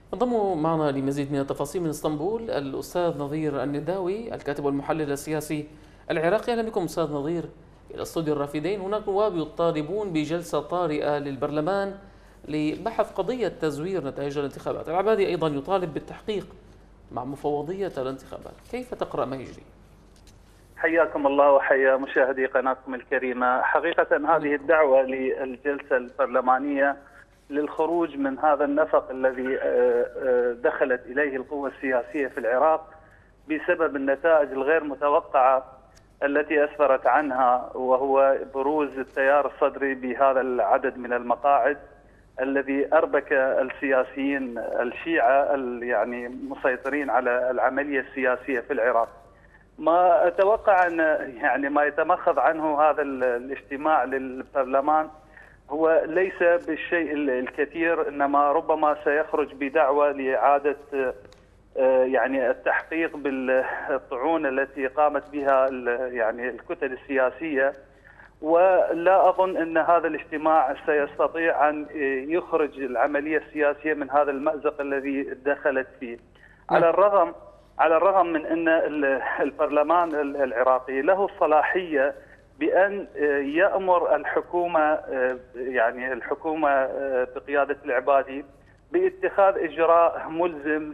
انضم معنا لمزيد من التفاصيل من اسطنبول الأستاذ نظير النداوي الكاتب والمحلل السياسي العراقي. أهلا بكم أستاذ نظير إلى استوديو الرافدين. هناك نواب يطالبون بجلسة طارئة للبرلمان لبحث قضية تزوير نتائج الانتخابات. العبادي أيضا يطالب بالتحقيق مع مفوضية الانتخابات. كيف تقرأ ما يجري؟ حياكم الله وحيا مشاهدي قناتكم الكريمة. حقيقة هذه الدعوة للجلسة البرلمانية للخروج من هذا النفق الذي دخلت إليه القوى السياسية في العراق بسبب النتائج الغير متوقعة التي أسفرت عنها، وهو بروز التيار الصدري بهذا العدد من المقاعد الذي أربك السياسيين الشيعة يعني مسيطرين على العملية السياسية في العراق. ما أتوقع أن يعني ما يتمخض عنه هذا الاجتماع للبرلمان هو ليس بالشيء الكثير، إنما ربما سيخرج بدعوة لإعادة يعني التحقيق بالطعون التي قامت بها يعني الكتل السياسية. ولا أظن أن هذا الاجتماع سيستطيع أن يخرج العملية السياسية من هذا المأزق الذي دخلت فيه. على الرغم من أن البرلمان العراقي له الصلاحية بأن يأمر الحكومة، يعني الحكومة بقيادة العبادي، باتخاذ إجراء ملزم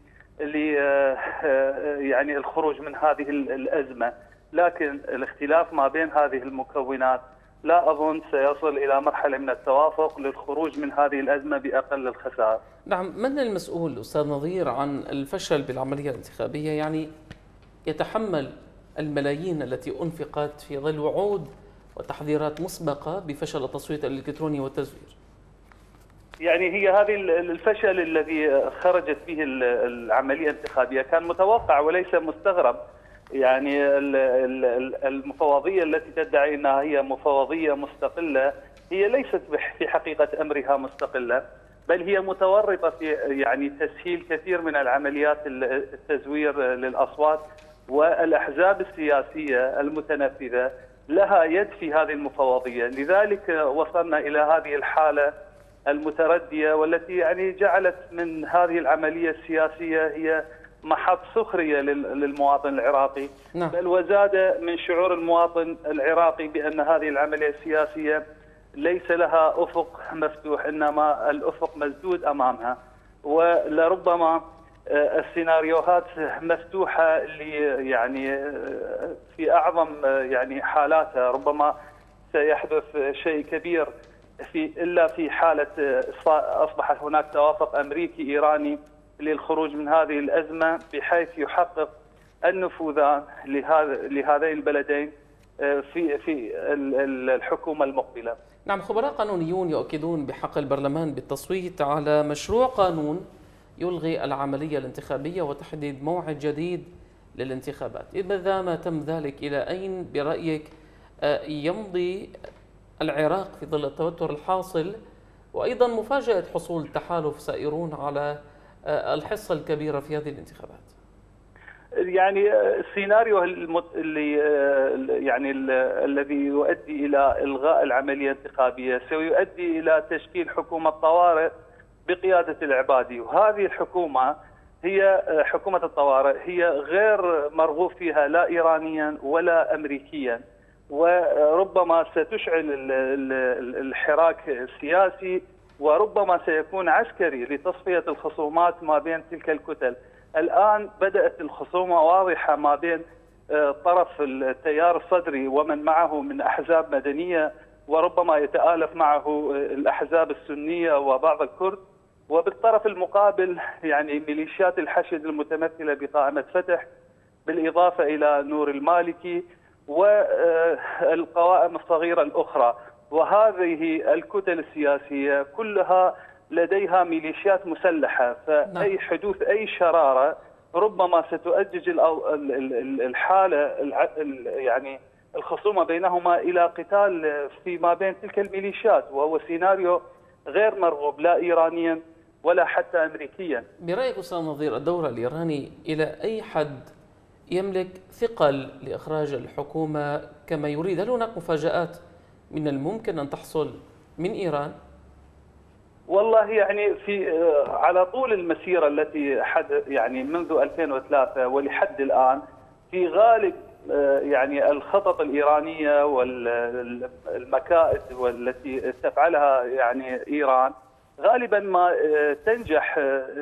يعني الخروج من هذه الأزمة، لكن الاختلاف ما بين هذه المكونات لا أظن سيصل إلى مرحلة من التوافق للخروج من هذه الأزمة بأقل الخسائر. نعم، من المسؤول أستاذ نظير عن الفشل بالعملية الانتخابية؟ يعني يتحمل الملايين التي أنفقت في ظل وعود وتحذيرات مسبقة بفشل التصويت الإلكتروني والتزوير؟ يعني هي هذه الفشل الذي خرجت فيه العملية الانتخابية كان متوقع وليس مستغرب. يعني المفوضية التي تدعي أنها هي مفوضية مستقلة هي ليست في حقيقة أمرها مستقلة، بل هي متورطة في يعني تسهيل كثير من العمليات التزوير للأصوات، والأحزاب السياسية المتنفذة لها يد في هذه المفوضية. لذلك وصلنا إلى هذه الحالة المتردية، والتي يعني جعلت من هذه العملية السياسية هي محط سخرية للمواطن العراقي. نعم. بل وزاد من شعور المواطن العراقي بأن هذه العملية السياسية ليس لها أفق مفتوح، إنما الأفق مسدود أمامها، ولربما السيناريوهات مفتوحة يعني في أعظم يعني حالاتها. ربما سيحدث شيء كبير إلا في حالة أصبحت هناك توافق أمريكي إيراني للخروج من هذه الأزمة، بحيث يحقق النفوذان لهذين البلدين في الحكومة المقبلة. نعم، خبراء قانونيون يؤكدون بحق البرلمان بالتصويت على مشروع قانون يلغي العملية الانتخابية وتحديد موعد جديد للانتخابات. إذا ما تم ذلك، إلى أين برأيك يمضي العراق في ظل التوتر الحاصل، وأيضا مفاجأة حصول تحالف سائرون على الحصة الكبيرة في هذه الانتخابات؟ يعني السيناريو اللي يعني الذي يؤدي إلى إلغاء العملية الانتخابية سيؤدي إلى تشكيل حكومة طوارئ بقيادة العبادي، وهذه الحكومة هي حكومة الطوارئ هي غير مرغوب فيها لا إيرانيا ولا أمريكيا، وربما ستشعل الحراك السياسي، وربما سيكون عسكري لتصفية الخصومات ما بين تلك الكتل. الآن بدأت الخصومة واضحة ما بين طرف التيار الصدري ومن معه من أحزاب مدنية، وربما يتآلف معه الأحزاب السنية وبعض الكرد، وبالطرف المقابل يعني ميليشيات الحشد المتمثلة بقائمة فتح، بالإضافة إلى نور المالكي والقوائم الصغيرة الأخرى. وهذه الكتل السياسية كلها لديها ميليشيات مسلحة، فأي حدوث أي شرارة ربما ستؤجج الحالة يعني الخصومة بينهما إلى قتال فيما بين تلك الميليشيات، وهو سيناريو غير مرغوب لا إيرانيا ولا حتى أمريكيا. برأيك أستاذ نظير، الدور الإيراني إلى أي حد يملك ثقل لإخراج الحكومة كما يريد؟ هل هناك مفاجآت من الممكن أن تحصل من إيران؟ والله يعني في على طول المسيرة التي يعني منذ 2003 ولحد الآن، في غالب يعني الخطط الإيرانية والمكائد والتي تفعلها يعني إيران غالبا ما تنجح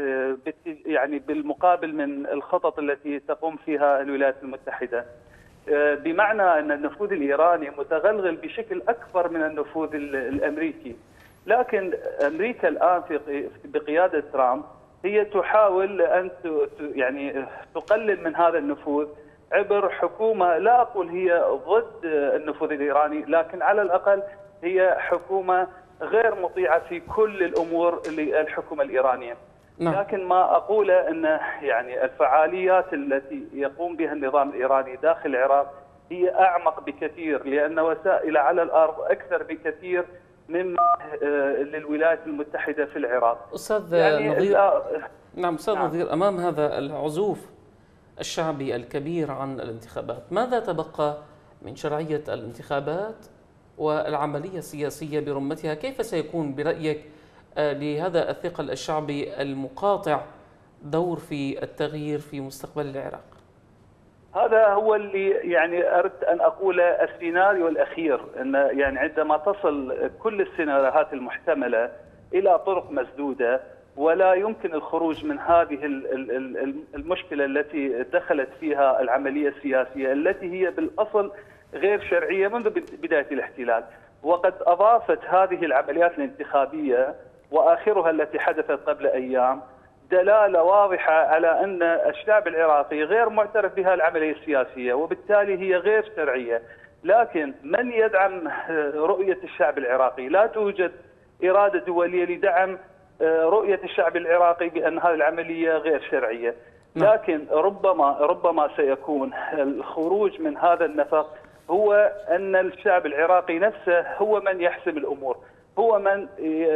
يعني بالمقابل من الخطط التي تقوم فيها الولايات المتحدة، بمعنى أن النفوذ الإيراني متغلغل بشكل أكبر من النفوذ الأمريكي. لكن أمريكا الآن بقيادة ترامب هي تحاول أن يعني تقلل من هذا النفوذ عبر حكومة، لا أقول هي ضد النفوذ الإيراني، لكن على الأقل هي حكومة غير مطيعة في كل الأمور للحكومة الإيرانية. نعم. لكن ما أقوله أن يعني الفعاليات التي يقوم بها النظام الإيراني داخل العراق هي أعمق بكثير، لأن وسائل على الأرض أكثر بكثير مما للولايات المتحدة في العراق. أستاذ يعني نظير، نعم أستاذ نعم. نظير، أمام هذا العزوف الشعبي الكبير عن الانتخابات، ماذا تبقى من شرعية الانتخابات والعملية السياسية برمتها؟ كيف سيكون برأيك لهذا الثقل الشعبي المقاطع دور في التغيير في مستقبل العراق؟ هذا هو اللي يعني أردت أن أقوله، السيناريو الأخير، أن يعني عندما تصل كل السيناريوهات المحتملة إلى طرق مسدودة ولا يمكن الخروج من هذه المشكلة التي دخلت فيها العملية السياسية التي هي بالأصل غير شرعية منذ بداية الاحتلال. وقد أضافت هذه العمليات الانتخابية وآخرها التي حدثت قبل أيام دلالة واضحة على أن الشعب العراقي غير معترف بها العملية السياسية، وبالتالي هي غير شرعية. لكن من يدعم رؤية الشعب العراقي؟ لا توجد إرادة دولية لدعم رؤية الشعب العراقي بأن هذه العملية غير شرعية. لكن ربما سيكون الخروج من هذا النفق هو أن الشعب العراقي نفسه هو من يحسم الأمور، هو من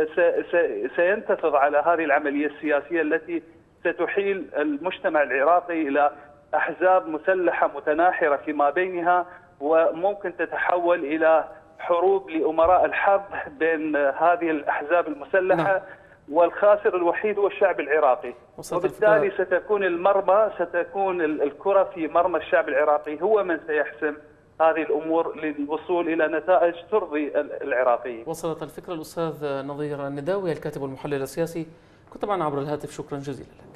سينتفض على هذه العملية السياسية التي ستحيل المجتمع العراقي إلى أحزاب مسلحة متناحرة فيما بينها، وممكن تتحول إلى حروب لأمراء الحرب بين هذه الأحزاب المسلحة. والخاسر الوحيد هو الشعب العراقي، وبالتالي ستكون الكرة في مرمى الشعب العراقي، هو من سيحسم هذه الأمور للوصول إلى نتائج ترضي العراقيين. وصلت الفكرة. الأستاذ نظير النداوي الكاتب والمحلل السياسي، كنت معنا عبر الهاتف، شكرا جزيلا.